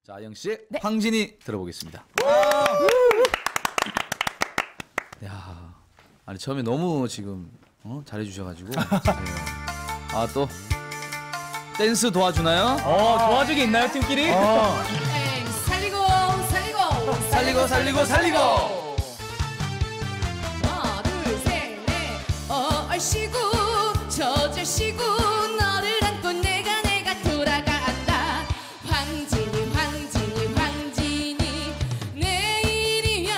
자, 아영 씨, 네. 황진이 들어보겠습니다. 야, 아니 처음에 너무 지금 잘해주셔가지고. 아, 또 댄스 도와주나요? 도와주기 있나요, 팀끼리? 에이, 살리고 살리고. 하나 둘셋넷 얼씨구 저절씨구 너를 안고 내가 돌아간다. 황진이 내일이면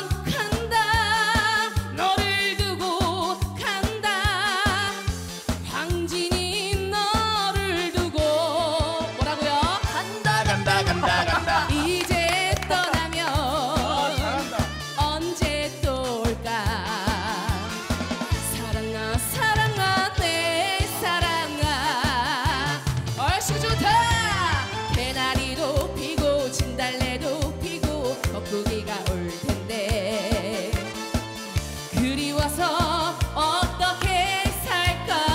간다. 너를 두고 간다. 황진이 너를 두고 뭐라고요? 간다. 이제 떠나면 언제 또 올까? 사랑아 내 사랑아. 얼씨구 좋다. 개나리도 피고 진달래도 피고 벚꾸기가 올 텐데 그리워서 어떻게 살까?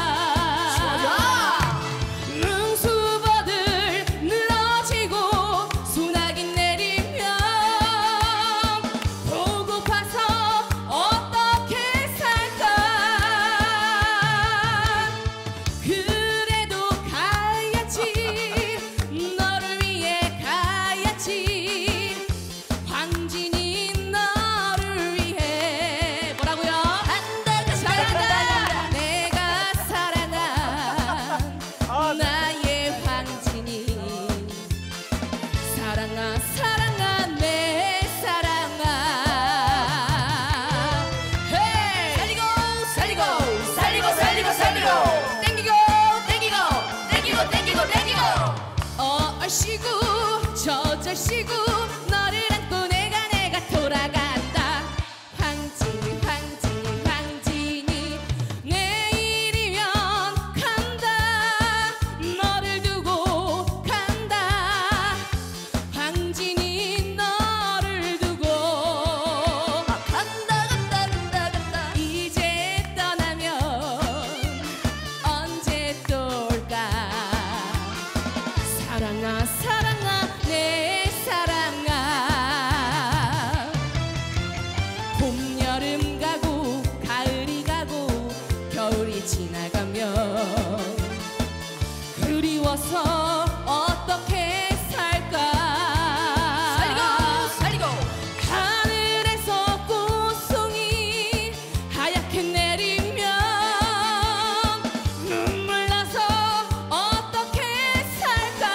능수버들 늘어지고 소나기 내리면 보고파서 어떻게 살까? 그래도 가야지. 너를 위해 가야지. 황진이 너를 위해 뭐라고요? 잘한다. 내가 사랑한 나의 황진이. 사랑아 내 사랑아. 헤이! 살리고 땡기고 얼씨구 저절씨구 너를 안고 내가 돌아간다. 황진이 내일이면 간다. 너를 두고 간다. 황진이 너를 두고 간다. 이제 떠나면 언제 또 올까? 사랑아 내 사랑아. 봄 여름 가고 가을이 가고 겨울이 지나가면 그리워서 어떻게 살까? 살리고 하늘에서 꽃송이 하얗게 내리면 눈물 나서 어떻게 살까?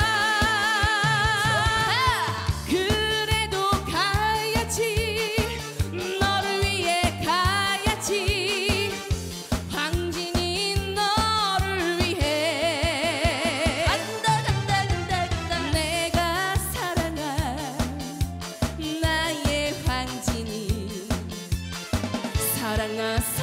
그래도 가야지. 너를 위해 가야지. 황진이 너를 위해 간다. 내가 사랑한 나의 황진이. 사랑아